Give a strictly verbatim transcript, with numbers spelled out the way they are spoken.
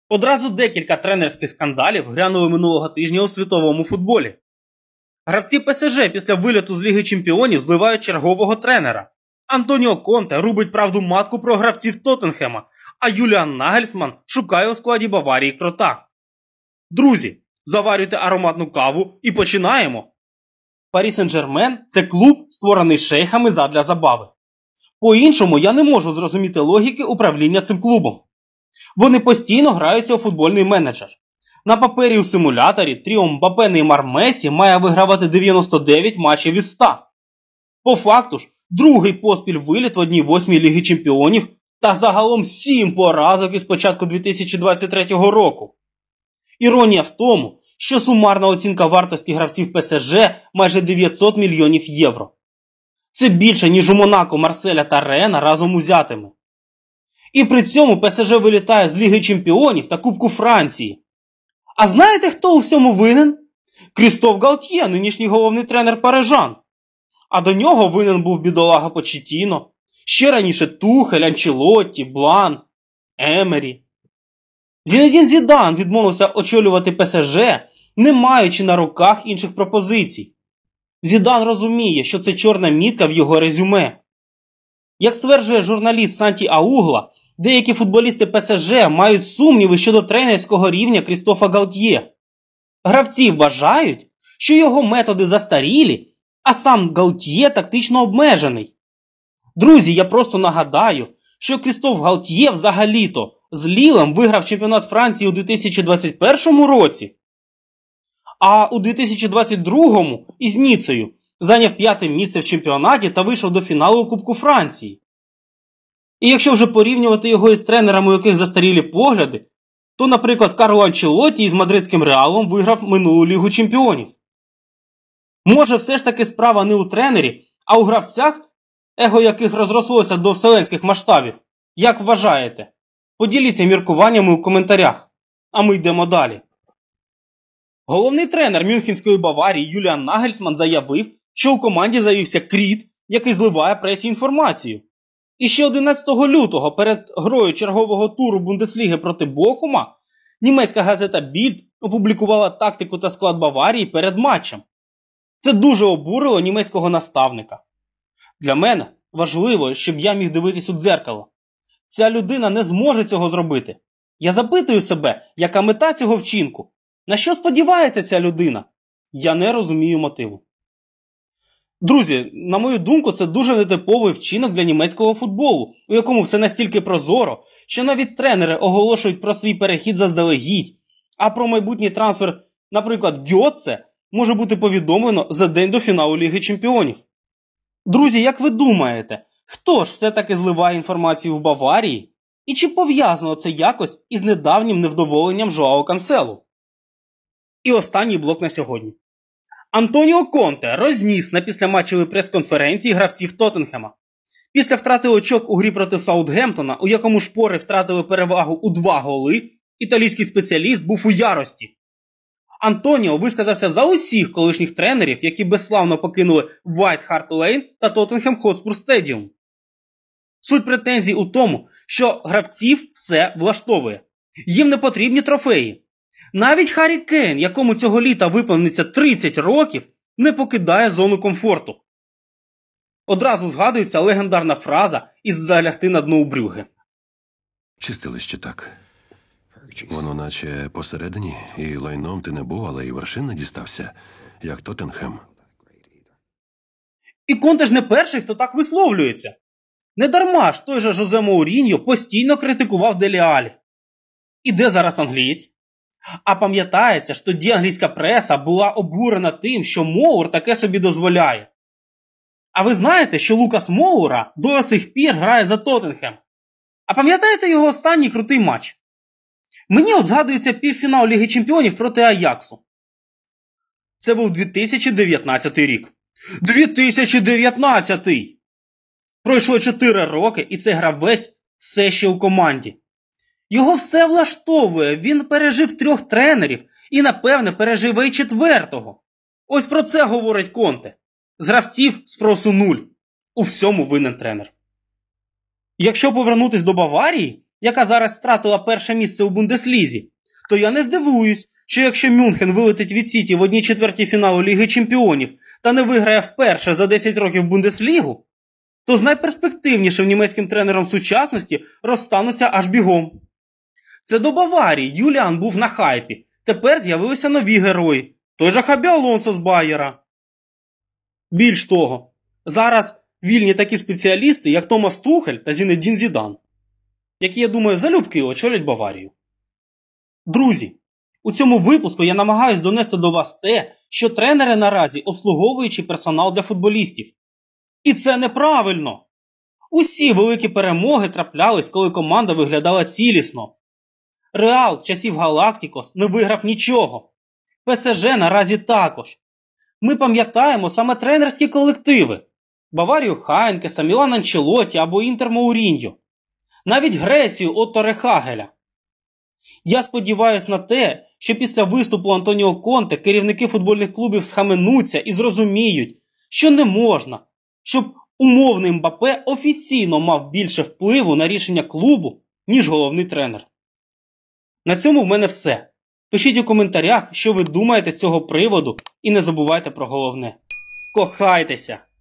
Одразу декілька тренерських скандалів грянули минулого тижня у світовому футболі. Гравці ПСЖ після виліту з Ліги Чемпіонів зливають чергового тренера. Антоніо Конте рубить правду матку про гравців Тоттенхема, а Юліан Нагельсман шукає у складі Баварії крота. Друзі, заварюйте ароматну каву і починаємо! Парі Сен-Жермен – це клуб, створений шейхами задля забави. По-іншому я не можу зрозуміти логіки управління цим клубом. Вони постійно граються у футбольний менеджер. На папері у симуляторі тріо Мбаппе, Неймар, Месі має вигравати дев'яносто дев'ять матчів із ста. По факту ж, другий поспіль виліт в одній восьмій Ліги Чемпіонів та загалом сім поразок із початку дві тисячі двадцять третього року. Іронія в тому, що сумарна оцінка вартості гравців ПСЖ майже дев'ятсот мільйонів євро. Це більше, ніж у Монако, Марселя та Рена разом узятими. І при цьому ПСЖ вилітає з Ліги Чемпіонів та Кубку Франції. А знаєте, хто у всьому винен? Крістоф Галтьє, нинішній головний тренер парижан. А до нього винен був бідолага Почеттіно, ще раніше Тухель, Анчелотті, Блан, Емері. Зінедін Зідан відмовився очолювати ПСЖ, не маючи на руках інших пропозицій. Зідан розуміє, що це чорна мітка в його резюме. Як стверджує журналіст Санті Аугла, деякі футболісти ПСЖ мають сумніви щодо тренерського рівня Крістофа Галтьє. Гравці вважають, що його методи застарілі, а сам Галтьє тактично обмежений. Друзі, я просто нагадаю, що Крістоф Галтьє взагалі-то з Лілем виграв чемпіонат Франції у дві тисячі двадцять першому році, а у дві тисячі двадцять другому із Ніцею зайняв п'яте місце в чемпіонаті та вийшов до фіналу Кубку Франції. І якщо вже порівнювати його із тренерами, у яких застарілі погляди, то, наприклад, Карло Анчелотті із мадридським Реалом виграв минулу Лігу Чемпіонів. Може, все ж таки справа не у тренері, а у гравцях, его яких розрослося до вселенських масштабів? Як вважаєте? Поділіться міркуваннями у коментарях. А ми йдемо далі. Головний тренер Мюнхенської Баварії Юліан Нагельсман заявив, що у команді завівся кріт, який зливає пресі інформацію. І ще одинадцятого лютого перед грою чергового туру Бундесліги проти Бохума німецька газета Більд опублікувала тактику та склад Баварії перед матчем. Це дуже обурило німецького наставника. Для мене важливо, щоб я міг дивитись у дзеркало. Ця людина не зможе цього зробити. Я запитую себе, яка мета цього вчинку? На що сподівається ця людина? Я не розумію мотиву. Друзі, на мою думку, це дуже нетиповий вчинок для німецького футболу, у якому все настільки прозоро, що навіть тренери оголошують про свій перехід заздалегідь, а про майбутній трансфер, наприклад, Гьотце, може бути повідомлено за день до фіналу Ліги Чемпіонів. Друзі, як ви думаєте, хто ж все-таки зливає інформацію в Баварії? І чи пов'язано це якось із недавнім невдоволенням Жоао Канселу? І останній блок на сьогодні. Антоніо Конте розніс на післяматчевій прес-конференції гравців Тоттенхема. Після втрати очок у грі проти Саутгемптона, у якому шпори втратили перевагу у два голи, італійський спеціаліст був у ярості. Антоніо висказався за усіх колишніх тренерів, які безславно покинули Вайт Харт Лейн та Тоттенхем Хотспур Стедіум. Суть претензій у тому, що гравців все влаштовує. Їм не потрібні трофеї. Навіть Харрі Кейн, якому цього літа виповниться тридцять років, не покидає зону комфорту. Одразу згадується легендарна фраза із «Залягти на дно у Брюгге». Чистилище так. Воно наче посередині, і лайном ти не був, але і вершин не дістався, як Тоттенхем. І Конте ж не перший, хто так висловлюється. Недарма ж той же Жозе Моуріньо постійно критикував Делі Алі. І де зараз англієць? А пам'ятається ж, тоді англійська преса була обурена тим, що Моур таке собі дозволяє. А ви знаєте, що Лукас Моура до сих пір грає за Тоттенхем? А пам'ятаєте його останній крутий матч? Мені от згадується півфінал Ліги Чемпіонів проти Аяксу. Це був дві тисячі дев'ятнадцятий рік. дві тисячі дев'ятнадцятий! Пройшло чотири роки, і цей гравець все ще у команді. Його все влаштовує, він пережив трьох тренерів і, напевне, переживе й четвертого. Ось про це говорить Конте. З гравців спросу нуль. У всьому винен тренер. Якщо повернутись до Баварії, яка зараз втратила перше місце у Бундеслізі, то я не здивуюсь, що якщо Мюнхен вилетить від Сіті в одній четвертій фіналу Ліги Чемпіонів та не виграє вперше за десять років Бундеслігу, то з найперспективнішим німецьким тренером сучасності розстануться аж бігом. Це до Баварії Юліан був на хайпі, тепер з'явилися нові герої, той же Хабі Алонсо з Байєра. Більш того, зараз вільні такі спеціалісти, як Томас Тухель та Зінедін Зідан, які, я думаю, залюбки очолять Баварію. Друзі, у цьому випуску я намагаюсь донести до вас те, що тренери наразі обслуговуючий персонал для футболістів. І це неправильно. Усі великі перемоги траплялись, коли команда виглядала цілісно. Реал часів Галактикос не виграв нічого. ПСЖ наразі також. Ми пам'ятаємо саме тренерські колективи. Баварію Хайнкеса, Мілан Анчелотті або Інтер Моуріньо. Навіть Грецію Отто Рехагеля. Я сподіваюся на те, що після виступу Антоніо Конте керівники футбольних клубів схаменуться і зрозуміють, що не можна, щоб умовний Мбаппе офіційно мав більше впливу на рішення клубу, ніж головний тренер. На цьому в мене все. Пишіть у коментарях, що ви думаєте з цього приводу, і не забувайте про головне. Кохайтеся!